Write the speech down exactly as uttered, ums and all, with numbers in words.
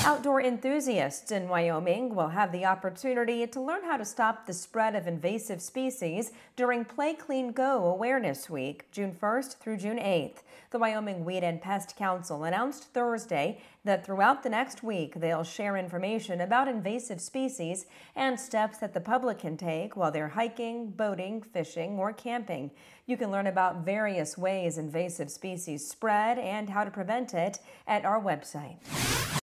Outdoor enthusiasts in Wyoming will have the opportunity to learn how to stop the spread of invasive species during PlayCleanGo Awareness Week, June first through June eighth. The Wyoming Weed and Pest Council announced Thursday that throughout the next week they'll share information about invasive species and steps that the public can take while they're hiking, boating, fishing, or camping. You can learn about various ways invasive species spread and how to prevent it at our website.